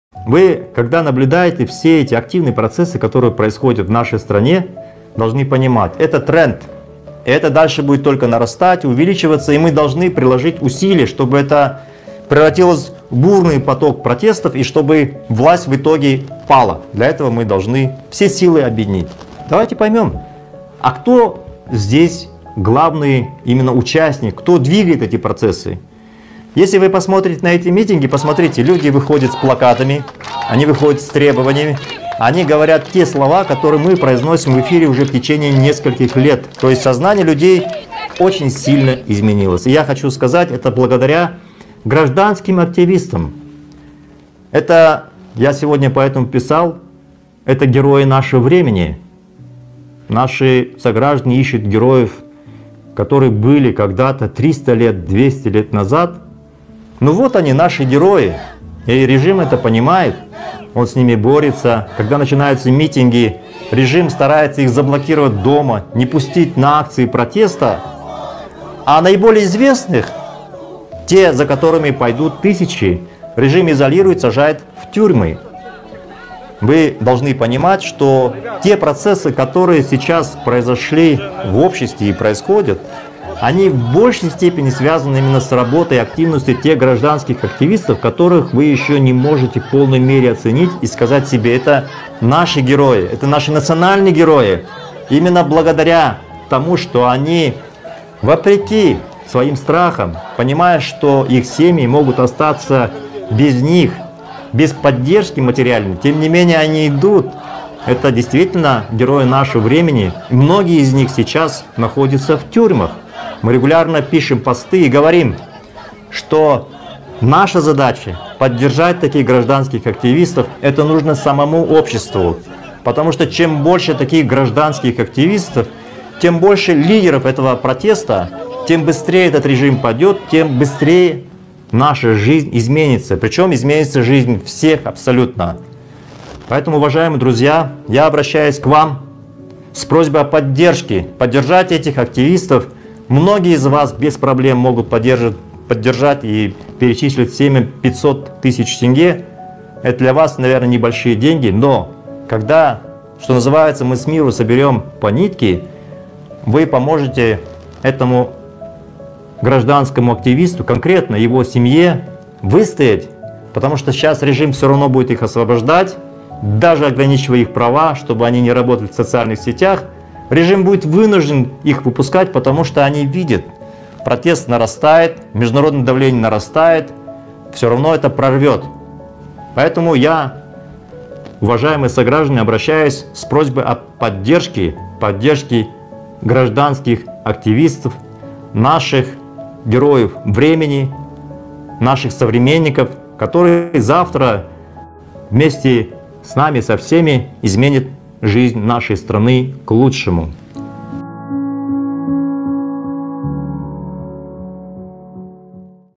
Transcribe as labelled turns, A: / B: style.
A: Вы, когда наблюдаете все эти активные процессы, которые происходят в нашей стране, должны понимать, это тренд. Это дальше будет только нарастать, увеличиваться, и мы должны приложить усилия, чтобы это превратилось в бурный поток протестов, и чтобы власть в итоге пала. Для этого мы должны все силы объединить. Давайте поймем, а кто здесь главный именно участник, кто двигает эти процессы? Если вы посмотрите на эти митинги, посмотрите, люди выходят с плакатами, они выходят с требованиями, они говорят те слова, которые мы произносим в эфире уже в течение нескольких лет. То есть сознание людей очень сильно изменилось. И я хочу сказать, это благодаря гражданским активистам. Это, я сегодня поэтому писал, это герои нашего времени. Наши сограждане ищут героев, которые были когда-то 300 лет, 200 лет назад. Ну вот они, наши герои. И режим это понимает. Он с ними борется. Когда начинаются митинги, режим старается их заблокировать дома, не пустить на акции протеста. А наиболее известных, те, за которыми пойдут тысячи, режим изолирует, сажает в тюрьмы. Вы должны понимать, что те процессы, которые сейчас произошли в обществе и происходят, они в большей степени связаны именно с работой и активностью тех гражданских активистов, которых вы еще не можете в полной мере оценить и сказать себе, это наши герои, это наши национальные герои. Именно благодаря тому, что они, вопреки своим страхам, понимая, что их семьи могут остаться без них, без поддержки материальной, тем не менее они идут. Это действительно герои нашего времени. Многие из них сейчас находятся в тюрьмах. Мы регулярно пишем посты и говорим, что наша задача поддержать таких гражданских активистов, это нужно самому обществу. Потому что чем больше таких гражданских активистов, тем больше лидеров этого протеста, тем быстрее этот режим падет, тем быстрее наша жизнь изменится. Причем изменится жизнь всех абсолютно. Поэтому, уважаемые друзья, я обращаюсь к вам с просьбой о поддержке. Поддержать этих активистов. Многие из вас без проблем могут поддержать и перечислить всеми 500 тысяч тенге. Это для вас, наверное, небольшие деньги. Но когда, что называется, мы с миру соберем по нитке, вы поможете этому гражданскому активисту, конкретно его семье, выстоять, потому что сейчас режим все равно будет их освобождать, даже ограничивая их права, чтобы они не работали в социальных сетях. Режим будет вынужден их выпускать, потому что они видят, протест нарастает, международное давление нарастает, все равно это прорвет. Поэтому я, уважаемые сограждане, обращаюсь с просьбой о поддержке гражданских активистов, наших героев времени, наших современников, которые завтра вместе с нами, со всеми, изменят жизнь нашей страны к лучшему.